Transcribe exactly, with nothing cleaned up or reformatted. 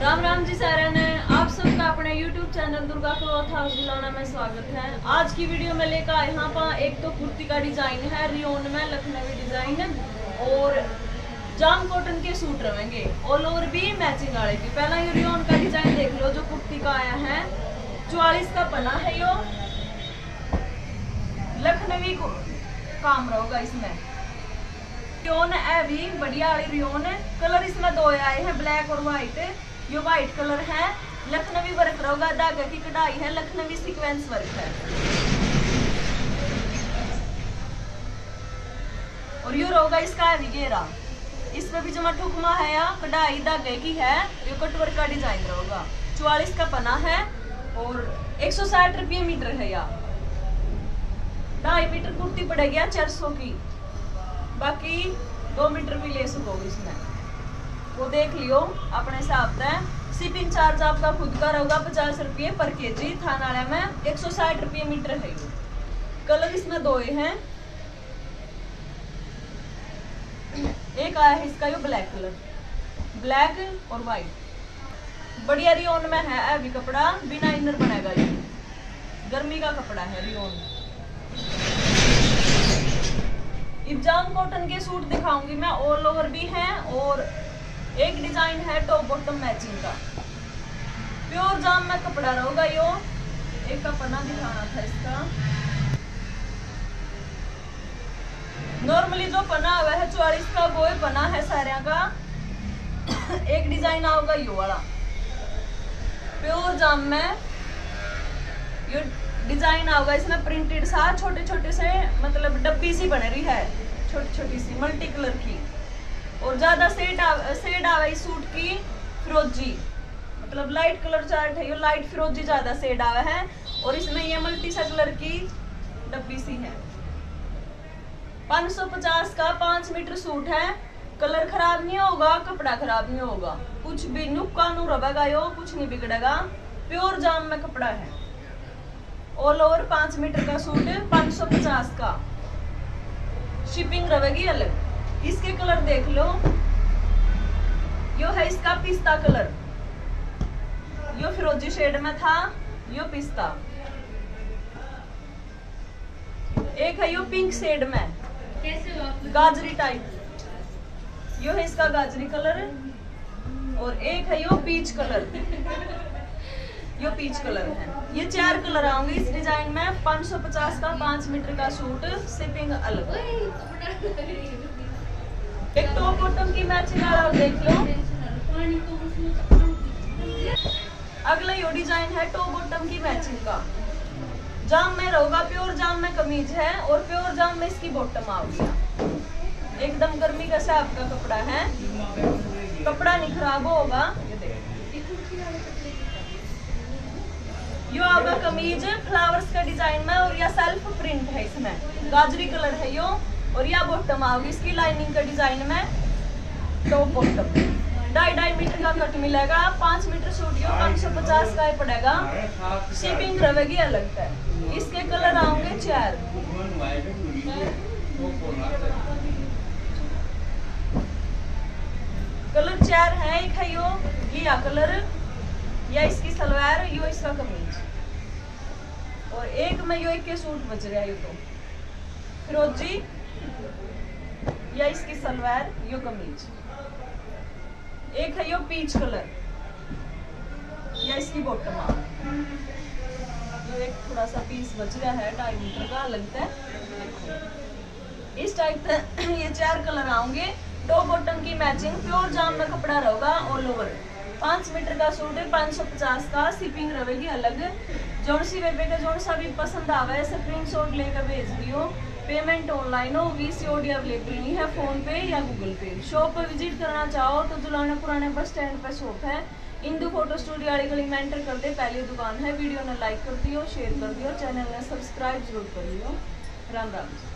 राम राम जी सारे ने आप सबका अपने YouTube channel Durga cloth house बुलाना में स्वागत है। आज की वीडियो में लेकर आए यहाँ पर एक तो कुर्ती का डिजाइन है रियोन में लखनवी डिजाइन और जाम कॉटन के सूट रहेंगे ऑल ओवर भी मैचिंग वाले की। पहला ये रियोन का डिजाइन देख लो जो कुर्ती का आया है, चौवालीस का पना है, यो लखनवी को काम रहेगा इसमें। रियोन है भी बढ़िया वाली रियोन है। कलर इसमें दो आए हैं, ब्लैक और व्हाइट। ये व्हाइट कलर है, लखनवी वर्क रहेगा, धागे की कढ़ाई है, लखनवी सीक्वेंस वर्क है। और ये रहेगा इसका है घेरा, इसमें भी जमा ठुकमा है या कढ़ाई धागे की है। ये कटवर्क का डिजाइन रहेगा, चौवालीस का पना है और एक सौ साठ रुपये मीटर है। या ढाई मीटर कुर्ती पड़ेगी चार सौ की, बाकी दो मीटर भी ले सकोगे इसमें, वो देख लियो अपने हिसाब से। शिपिंग चार्ज आपका खुद का रहेगा पचास रुपये पर के जी। थाना में एक सौ साठ रुपये मीटर है। कलर इसमें दो हैं, एक आया है इसका यो ब्लैक कलर, ब्लैक और व्हाइट। बढ़िया रियोन में है अभी कपड़ा, बिना इनर बनेगा, ये गर्मी का कपड़ा है रियोन। जाम कॉटन के सूट दिखाऊंगी मैं, ऑल ओवर भी हैं और एक डिजाइन है टॉप बॉटम मैचिंग का। प्योर जाम में कपड़ा रहेगा यो। एक का पन्ना दिखाना था इसका। नॉर्मली जो पन्ना हुआ है चौवालीस का वो पन्ना है सारे का। एक डिजाइन आएगा यो वाला प्योर जाम में, यो डिजाइन आएगा इसमें प्रिंटेड सा, छोटे छोटे से मतलब डब्बी सी बन रही है, छोटी छोटी सी मल्टी कलर की। और ज्यादा सेड सेड आवे इस सूट की फिरोजी, मतलब लाइट कलर चार्ट है, ये लाइट फिरोजी ज्यादा सेड आवे है। और इसमें ये मल्टी सा कलर की डब्बी सी है। पाँच सौ पचास का पांच मीटर सूट है। कलर खराब नहीं होगा, कपड़ा खराब नहीं होगा, कुछ भी नुक्का नु रबेगा यो, कुछ नहीं बिगड़ेगा। प्योर जाम में कपड़ा है, ऑल ओवर पांच मीटर का सूट है, पाँच सौ पचास का। शिपिंग रहेगी अलग। इसके कलर देख लो, यो है इसका पिस्ता कलर, यो फिरोजी शेड में था, यो पिस्ता। एक है यो पिंक शेड में, गाजरी टाइप, यो है इसका गाजरी कलर। और एक है यो पीच कलर, यो पीच कलर है। ये चार कलर आएंगे इस डिजाइन में। पाँच सौ पचास का पांच मीटर का सूट, शिपिंग अलग। एक टॉप बॉटम की मैचिंग वाला देख लो। अगला यो डिजाइन है टॉप बॉटम की मैचिंग का। जाम में रहेगा, प्योर जाम में कमीज है और प्योर जाम में इसकी बॉटम आ गया। एकदम गर्मी का हिसाब का कपड़ा है, कपड़ा नहीं खराब होगा। यो आपका कमीज फ्लावर्स का डिजाइन में और या सेल्फ प्रिंट है, इसमें गाजरी कलर है यो। और या बॉटम आओगी इसकी लाइनिंग का डिजाइन में, टॉप बॉटम। ढाई ढाई मीटर का कट मिलेगा। पांच मीटर सूट यो पाँच सौ पचास का ही पड़ेगा। शिपिंग रहेगी अलग है। इसके कलर आओगे चार, कलर चार है। एक है यो घिया कलर, या इसकी सलवार, यो इसका कमीज। और एक में यो एक के सूट बच रहा है, यो तो फिरोजी, या इसकी सलवार, यो कमीज। एक है यो पीच कलर, या इसकी बॉटम आ। यो एक थोड़ा सा पीस बच रहा है, ढाई मीटर का लगता है। इस टाइप का ये चार कलर आएंगे। टॉप बॉटम की मैचिंग, प्योर जाम में कपड़ा रहेगा ऑल ओवर। पांच मीटर का सूट है, पाँच सौ पचास का। शिपिंग रहेगी अलग। जोन सी वेबे का जोन सा भी पसंद आवे स्क्रीन शॉट लेकर भेज दियो। पेमेंट ऑनलाइन होगी, सीओडी अवेलेबल नहीं है, फोन पे या गूगल पे। शॉप पर विजिट करना चाहो तो जुलाना पुराने बस स्टैंड पे शॉप है। इंदू फोटो स्टूडियो वाली गली में एंटर कर दे, पहली दुकान है। वीडियो ने लाइक कर दियो, शेयर कर दियो, चैनल ने सब्सक्राइब जरूर कर लियो। राम राम।